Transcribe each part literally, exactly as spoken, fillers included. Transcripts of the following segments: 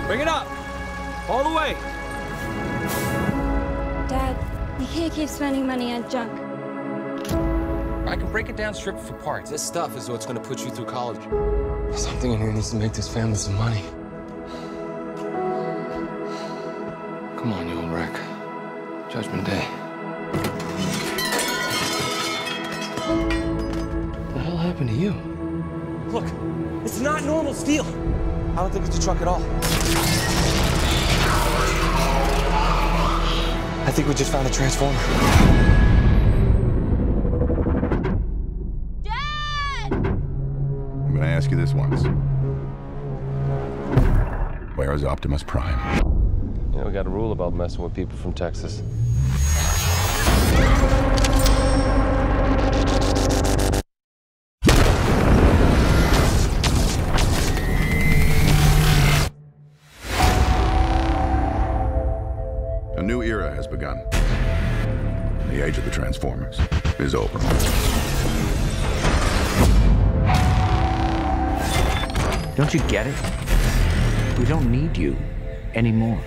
Bring it up. All the way. Dad, you can't keep spending money on junk. I can break it down, strip it for parts. This stuff is what's gonna put you through college. Something in here needs to make this family some money. Come on, you old wreck. Judgment Day. What the hell happened to you? Look, it's not normal steel. I don't think it's a truck at all. I think we just found a transformer. Dad! I'm gonna ask you this once. Where is Optimus Prime? You know, we got a rule about messing with people from Texas. A new era has begun. The age of the Transformers is over. Don't you get it? We don't need you anymore.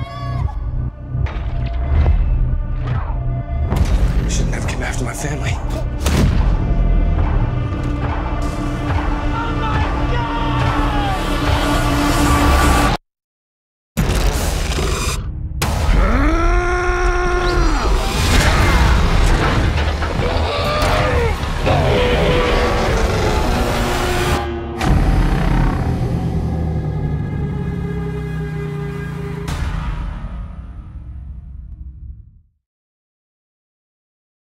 You shouldn't have come after my family.